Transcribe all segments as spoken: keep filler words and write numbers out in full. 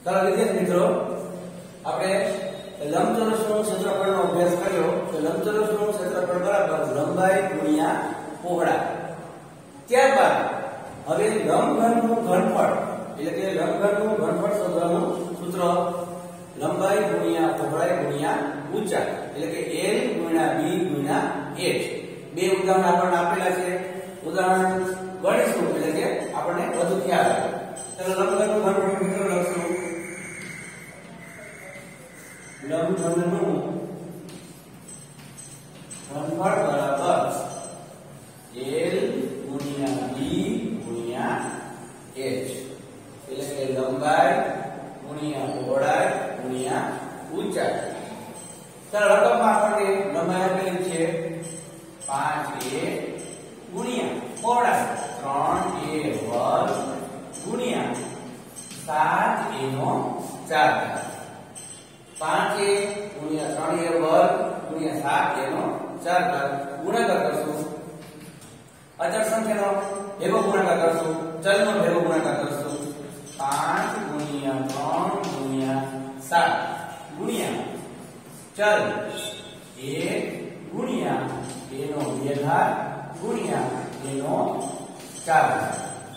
ચાલો વિદ્યાર્થી મિત્રો, આપણે લંબચોરસનું ક્ષેત્રફળનો અભ્યાસ કર્યો. તો લંબચોરસનું ક્ષેત્રફળ બરાબર લંબાઈ ગુણ્યા પહોળાઈ. ત્યારબાદ હવે લંબઘનનું ઘનફળ એટલે કે લંબઘનનું ઘનફળ શોધવાનું સૂત્ર લંબાઈ ગુણ્યા પહોળાઈ ગુણ્યા ઊંચાઈ એટલે કે L ગુણ્યા B ગુણ્યા H. બે ઉદાહરણ આપણને આપેલા છે. ઉદાહરણ ગણીશું એટલે કે આપણને વધુ ખ્યાલ આવે. ચાલો લંબઘનનું ઘનફળ મિત્રો લખશું. લંબઘનનું ઘનફળ બરાબર L ગુણ્યા B ગુણ્યા H એટલે કે લંબાઈ ગુણ્યા પહોળાઈ ગુણ્યા ઊંચાઈ. ચાલો રકમમાં આપણને લંબાઈ આપેલી છે પાંચ a ગુણ્યા પહોળાઈ ત્રણ a વર્ગ ગુણ્યા સાત a નો ચાર ઘાત. પાંચ a ગુણ્યા ત્રણ a વર્ગ ગુણ્યા સાત a નો ચાર ઘાત ગુણાકાર કરશું. અચળ સંખ્યાનો ભેગો ગુણાકાર કરશું. ચલનો ભેગો ગુણાકાર કરશું. પાંચ ગુણ્યા ત્રણ ગુણ્યા સાત ગુણ્યા ચલ એક ગુણ્યા a નો બે ઘાત ગુણ્યા a નો ચાર ઘાત.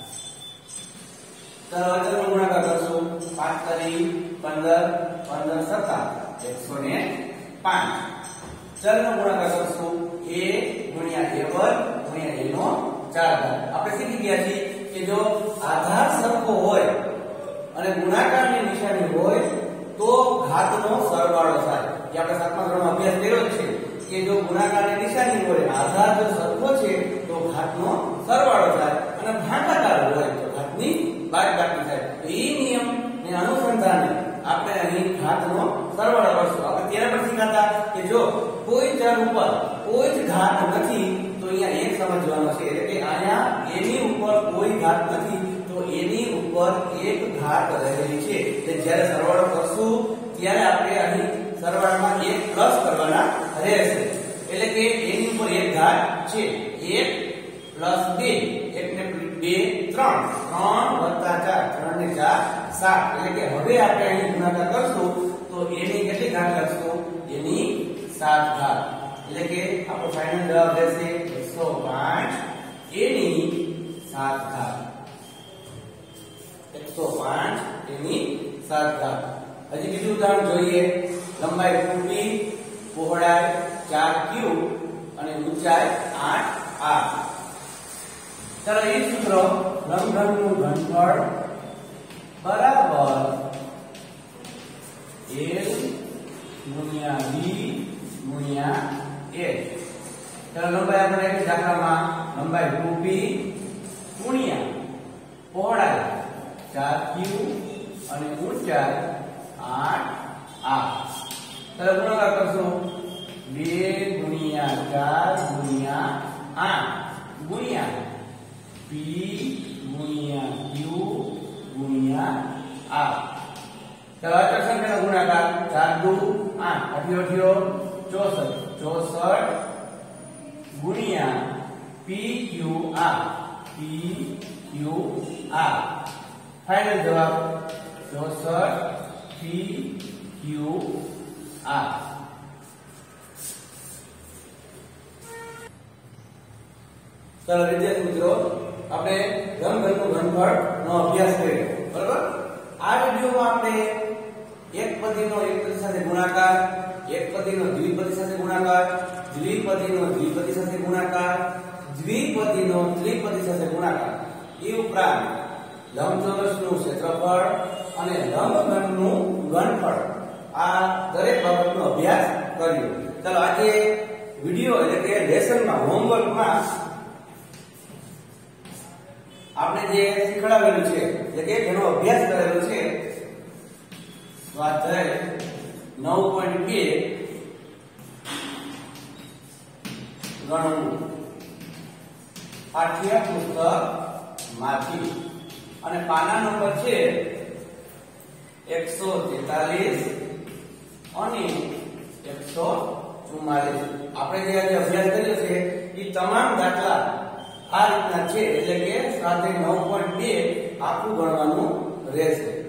ચાલો અચળનો ગુણાકાર કરશું. પાંચ તરી પંદર પંદર સત્તા એકસો ને પાંચ. ચલનો ગુણાકાર કરશું. a ગુણ્યા a વર્ગ ગુણ્યા a નો ચાર ઘાત. આપણે શીખી ગયા છીએ કે જો આધાર સરખો હોય અને ગુણાકારની નિશાની હોય તો ઘાતનો સરવાળો થાય. એ આપણે સાતમા ધોરણમાં અભ્યાસ કર્યો છે કે જો ગુણાકારની નિશાની હોય આધાર જો સરખો છે તો ઘાતનો સરવાળો થાય અને ભાગાકાર હોય તો ઘાતની બાદબાકી થાય. એ નિયમને અનુસંધાને આપણે અહીં ઘાતનો સરવાળો કરશું. આપણે ત્યારે પણ શીખાતા કે જો કોઈ ચલ ઉપર કોઈ જ ઘાત નથી તો અહીંયા એક સમજવાનો છે એટલે કે અહીંયા a ની ઉપર કોઈ ઘાત નથી તો a ની ઉપર એક ઘાત રહેલી છે. એટલે જ્યારે સરવાળો કરશું ત્યારે આપણે અહીં સરવાળામાં એક પ્લસ કરવાના રહેશે. એટલે કે a ની ઉપર એક ઘાત છે. એક પ્લસ બે એક ને બે ત્રણ ત્રણ વત્તા ચાર ત્રણ ને ચાર સાત. એટલે કે હવે આપણે અહીં ગુણાકાર કરશું તો a ની કેટલી ઘાત લખશું? a ની સાત ઘાત. એટલે કે આપણો ફાઇનલ જવાબ રહેશે એકસો પાંચ a ની સાત ઘાત. એકસો પાંચ a ની સાત ઘાત. હજી બીજું ઉદાહરણ જોઈએ. લંબાઈ ટુ b પહોળાઈ ચાર q અને ઊંચાઈ આઠ r. ચાલો એ સૂત્ર લંબઘનનું ઘનફળ બરાબર L ગુણ્યા B ગુણ્યા H. ચાલો લંબાઈ આપણે એક દાખલામાં લંબાઈ ટુ b ગુણ્યા પહોળાઈ ચાર q અને ઊંચાઈ આઠ r. ચાલો ગુણાકાર કરશું. બે ગુણ્યા ચાર ગુણ્યા આઠ ગુણ્યા p ગુણ્યા q ગુણ્યા r. ચાલો અચળ સંખ્યાનો ગુણાકાર ચાર દુ આઠ અઠ્યોઠ્યો ચોસઠ ચોસઠ ગુણ્યા p q r p q r. Final જવાબ ચોસઠ p q r. ચાલો વિદ્યાર્થી મિત્રો, આપણે લંબઘનનું ઘનફળ નો અભ્યાસ કર્યો. બરાબર. આ વિડિયોમાં આપણે એક પદીનો એક પદી સાથે ગુણાકાર, એક પદીનો દ્વિપદી સાથે ગુણાકાર, દ્વિપદીનો દ્વિપદી સાથે ગુણાકાર, દ્વિપદીનો ત્રિપદી સાથે ગુણાકાર, એ ઉપરાંત લંબચોરસનું ક્ષેત્રફળ અને લંબઘનનું ઘનફળ આ દરેક બાબતનો અભ્યાસ કર્યો. ચાલો આજે વિડિયો એટલે કે લેસનમાં હોમવર્કમાં આપણે જે શીખવાડેલું છે એટલે કે જેનો અભ્યાસ કરેલો છે સ્વાધ્યાય નવ પોઈન્ટ બે ગણવું પાઠ્ય પુસ્તક માંથી અને પાના નંબર છે એકસો તેતાલીસ અને એકસો ચુમ્માલીસ. આપણે જે આજે અભ્યાસ કર્યો છે એ તમામ દાખલા આ રીતના છે એટલે કે સ્વાધ્યાય નવ પોઈન્ટ બે આખું ગણવાનું રહેશે.